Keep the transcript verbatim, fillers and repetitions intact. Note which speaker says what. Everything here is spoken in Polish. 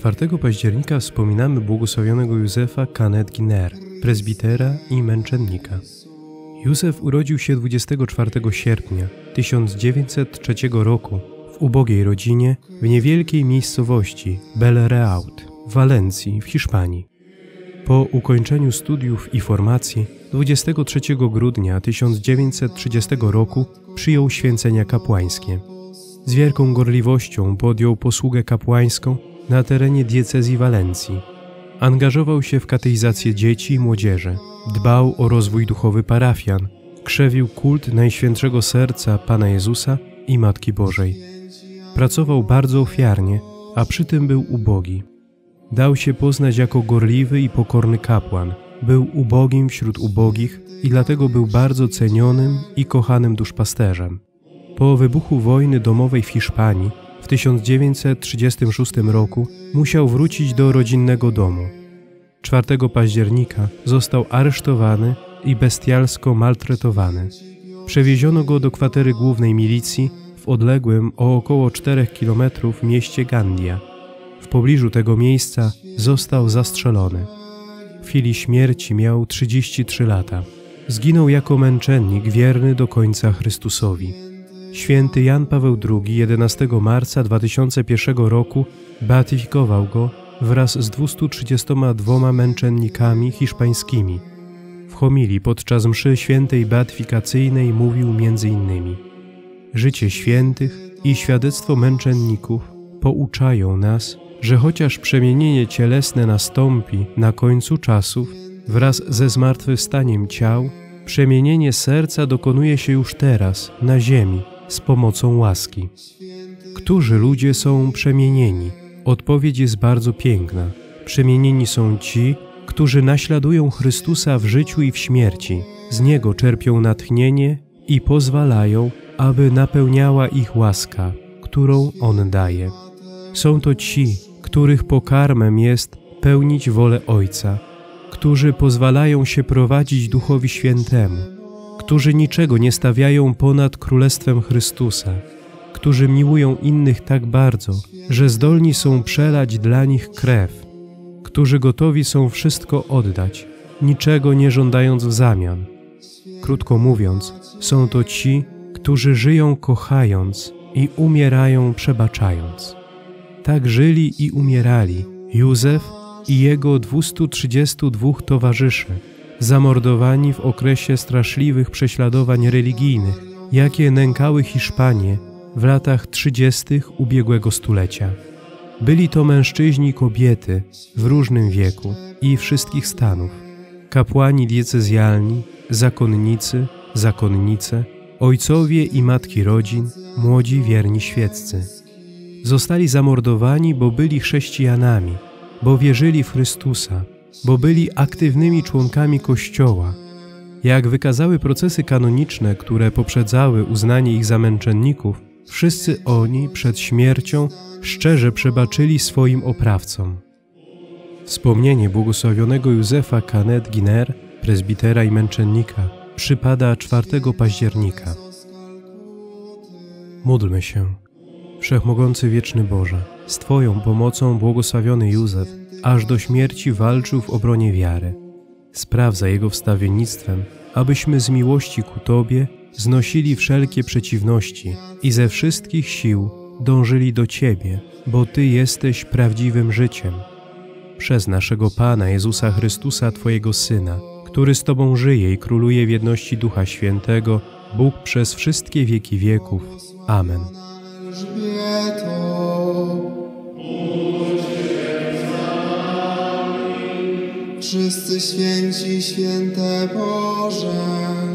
Speaker 1: czwartego października wspominamy błogosławionego Józefa Canet Giner, prezbitera i męczennika. Józef urodził się dwudziestego czwartego sierpnia tysiąc dziewięćset trzeciego roku w ubogiej rodzinie w niewielkiej miejscowości Bellereaut w Walencji w Hiszpanii. Po ukończeniu studiów i formacji dwudziestego trzeciego grudnia tysiąc dziewięćset trzydziestego roku przyjął święcenia kapłańskie. Z wielką gorliwością podjął posługę kapłańską na terenie diecezji Walencji. Angażował się w kateizację dzieci i młodzieży, dbał o rozwój duchowy parafian, krzewił kult Najświętszego Serca Pana Jezusa i Matki Bożej. Pracował bardzo ofiarnie, a przy tym był ubogi. Dał się poznać jako gorliwy i pokorny kapłan. Był ubogim wśród ubogich i dlatego był bardzo cenionym i kochanym duszpasterzem. Po wybuchu wojny domowej w Hiszpanii w tysiąc dziewięćset trzydziestym szóstym roku musiał wrócić do rodzinnego domu. czwartego października został aresztowany i bestialsko maltretowany. Przewieziono go do kwatery głównej milicji w odległym o około czterech kilometrów mieście Gandia. W pobliżu tego miejsca został zastrzelony. W chwili śmierci miał trzydzieści trzy lata. Zginął jako męczennik wierny do końca Chrystusowi. Święty Jan Paweł drugi jedenastego marca dwa tysiące pierwszego roku beatyfikował go wraz z dwustu trzydziestoma dwoma męczennikami hiszpańskimi. W homilii podczas mszy świętej beatyfikacyjnej mówił między innymi: życie świętych i świadectwo męczenników pouczają nas, że chociaż przemienienie cielesne nastąpi na końcu czasów wraz ze zmartwychwstaniem ciał, przemienienie serca dokonuje się już teraz na ziemi z pomocą łaski. Którzy ludzie są przemienieni? Odpowiedź jest bardzo piękna. Przemienieni są ci, którzy naśladują Chrystusa w życiu i w śmierci. Z Niego czerpią natchnienie i pozwalają, aby napełniała ich łaska, którą On daje. Są to ci, których pokarmem jest pełnić wolę Ojca, którzy pozwalają się prowadzić Duchowi Świętemu, którzy niczego nie stawiają ponad Królestwem Chrystusa, którzy miłują innych tak bardzo, że zdolni są przelać dla nich krew, którzy gotowi są wszystko oddać, niczego nie żądając w zamian. Krótko mówiąc, są to ci, którzy żyją kochając i umierają przebaczając. Tak żyli i umierali Józef i jego dwustu trzydziestu dwóch towarzyszy, zamordowani w okresie straszliwych prześladowań religijnych, jakie nękały Hiszpanię w latach trzydziestych ubiegłego stulecia. Byli to mężczyźni i kobiety w różnym wieku i wszystkich stanów, kapłani diecezjalni, zakonnicy, zakonnice, ojcowie i matki rodzin, młodzi wierni świeccy. Zostali zamordowani, bo byli chrześcijanami, bo wierzyli w Chrystusa, bo byli aktywnymi członkami Kościoła. Jak wykazały procesy kanoniczne, które poprzedzały uznanie ich za męczenników, wszyscy oni przed śmiercią szczerze przebaczyli swoim oprawcom. Wspomnienie błogosławionego Józefa Canet Giner, prezbitera i męczennika, przypada czwartego października. Módlmy się. Wszechmogący wieczny Boże, z Twoją pomocą błogosławiony Józef aż do śmierci walczył w obronie wiary. Spraw za jego wstawiennictwem, abyśmy z miłości ku Tobie znosili wszelkie przeciwności i ze wszystkich sił dążyli do Ciebie, bo Ty jesteś prawdziwym życiem. Przez naszego Pana Jezusa Chrystusa, Twojego Syna, który z Tobą żyje i króluje w jedności Ducha Świętego, Bóg przez wszystkie wieki wieków. Amen.
Speaker 2: Wszyscy święci, święte Boże,